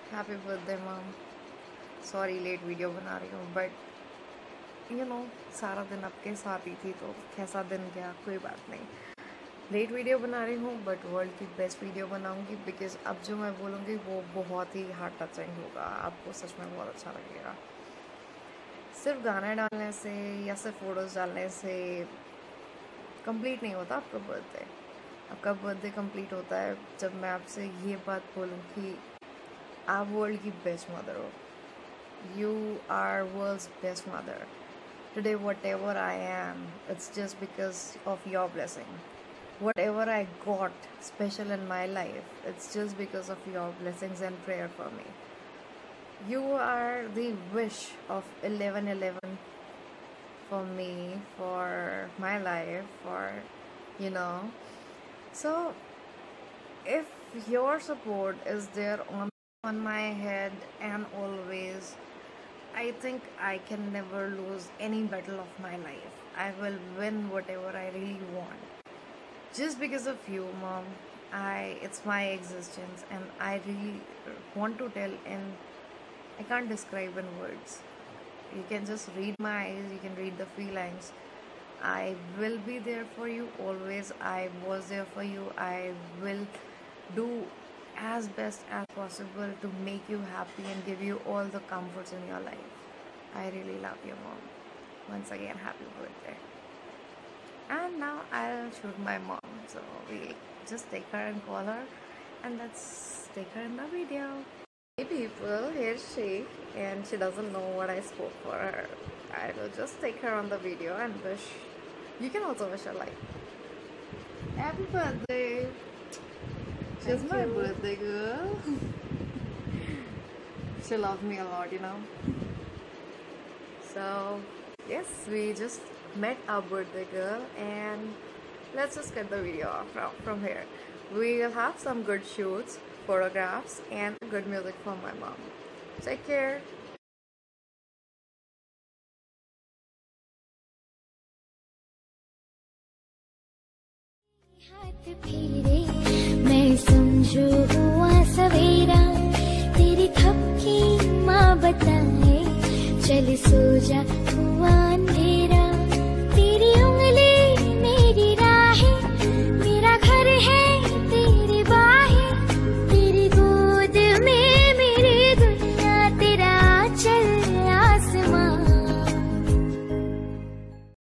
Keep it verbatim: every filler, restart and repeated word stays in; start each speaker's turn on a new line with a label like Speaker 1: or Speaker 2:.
Speaker 1: Happy birthday mom. Sorry late video बना रही हूँ, बट यू नो सारा दिन आपके साथ ही थी, तो कैसा दिन गया कोई बात नहीं। लेट वीडियो बना रही हूँ बट वर्ल्ड की बेस्ट वीडियो बनाऊँगी, बिकॉज अब जो मैं बोलूँगी वो बहुत ही हार्ट टचिंग होगा, आपको सच में बहुत अच्छा लगेगा। सिर्फ गाने डालने से या सिर्फ फ़ोटोज़ डालने से कंप्लीट नहीं होता आपका बर्थडे। आपका बर्थडे कंप्लीट होता है जब मैं आपसे ये बात बोलूँ कि आप वर्ल्ड की बेस्ट मदर हो। You are world's best mother. Today whatever I am, it's just because of your blessing. Whatever I got special in my life, it's just because of your blessings and prayer for me. You are the wish of eleven eleven for me, for my life, for you know. So if your support is there on on my head and always, I think I can never lose any battle of my life. I will win whatever I really want. Just because of you, mom. I it's my existence and I really want to tell, and I can't describe in words. You can just read my eyes, you can read the feelings. I will be there for you always. I was there for you. I will do as best as possible to make you happy and give you all the comforts in your life. I really love you, mom. Once again, happy birthday. And now I'll shoot my mom, so we just take her and call her, and let's take her in the video. Hey people, here's she, and she doesn't know what I spoke for her. I will just take her on the video and wish. You can also wish her like happy birthday. She's my birthday girl. She loves me a lot, you know. So yes, we just met our birthday girl, and let's just get the video off from, from here. We'll have some good shoots, photographs, and good music from my mom. Take care.
Speaker 2: हाथ फेरे मैं समझू हुआ सवेरा, तेरी थपकी माँ बताए चल सो जा हुआ